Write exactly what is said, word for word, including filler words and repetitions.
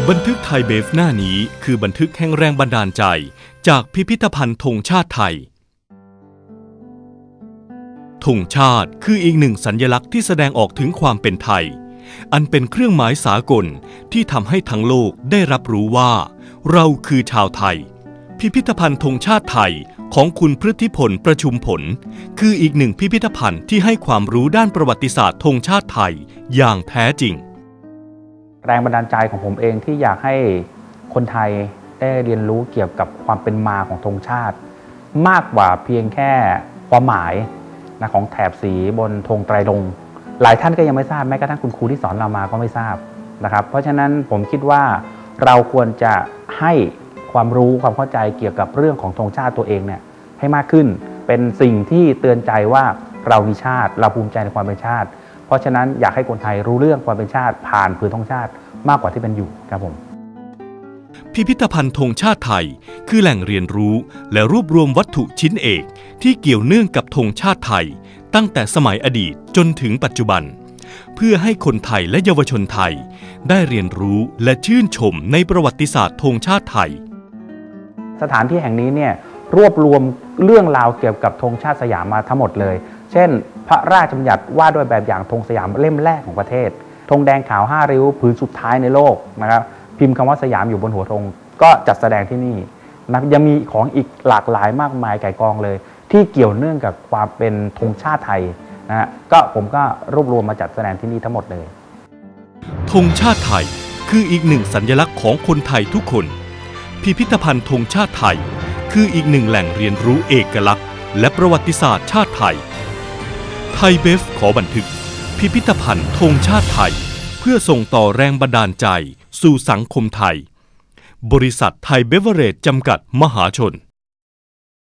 บันทึกไทยเบฟหน้านี้คือบันทึกแห่งแรงบันดาลใจจากพิพิธภัณฑ์ธงชาติไทยธงชาติคืออีกหนึ่งสัญลักษณ์ที่แสดงออกถึงความเป็นไทยอันเป็นเครื่องหมายสากลที่ทำให้ทั้งโลกได้รับรู้ว่าเราคือชาวไทยพิพิธภัณฑ์ธงชาติไทยของคุณพฤทธิพลประชุมผลคืออีกหนึ่งพิพิธภัณฑ์ที่ให้ความรู้ด้านประวัติศาสตร์ธงชาติไทยอย่างแท้จริงแรงบันดาลใจของผมเองที่อยากให้คนไทยได้เรียนรู้เกี่ยวกับความเป็นมาของธงชาติมากกว่าเพียงแค่ความหมายนะของแถบสีบนธงไตรรงค์หลายท่านก็ยังไม่ทราบแม้กระทั่งคุณครูที่สอนเรามาก็ไม่ทราบนะครับเพราะฉะนั้นผมคิดว่าเราควรจะให้ความรู้ความเข้าใจเกี่ยวกับเรื่องของธงชาติตัวเองเนี่ยให้มากขึ้นเป็นสิ่งที่เตือนใจว่าเรามีชาติเราภูมิใจในความเป็นชาติเพราะฉะนั้นอยากให้คนไทยรู้เรื่องความเป็นชาติผ่านผืนธงชาติมากกว่าที่เป็นอยู่ครับผมพิพิธภัณฑ์ธงชาติไทยคือแหล่งเรียนรู้และรวบรวมวัตถุชิ้นเอกที่เกี่ยวเนื่องกับธงชาติไทยตั้งแต่สมัยอดีตจนถึงปัจจุบันเพื่อให้คนไทยและเยาวชนไทยได้เรียนรู้และชื่นชมในประวัติศาสตร์ธงชาติไทยสถานที่แห่งนี้เนี่ยรวบรวมเรื่องราวเกี่ยวกับธงชาติสยามมาทั้งหมดเลยเช่นพระราชบัญญัติว่าด้วยแบบอย่างธงสยามเล่มแรกของประเทศธงแดงขาวห้าริ้วผืนสุดท้ายในโลกนะครับพิมพ์คำว่าสยามอยู่บนหัวธงก็จัดแสดงที่นี่นะยังมีของอีกหลากหลายมากมายไก่กองเลยที่เกี่ยวเนื่องกับความเป็นธงชาติไทยนะฮะก็ผมก็รวบรวมมาจัดแสดงที่นี่ทั้งหมดเลยธงชาติไทยคืออีกหนึ่งสัญลักษณ์ของคนไทยทุกคนพิพิธภัณฑ์ธงชาติไทยคืออีกหนึ่งแหล่งเรียนรู้เอกลักษณ์และประวัติศาสตร์ชาติไทยไทยเบฟขอบันทึกพิพิธภัณฑ์ธงชาติไทยเพื่อส่งต่อแรงบันดาลใจสู่สังคมไทยบริษัทไทยเบเวอเรจจำกัดมหาชน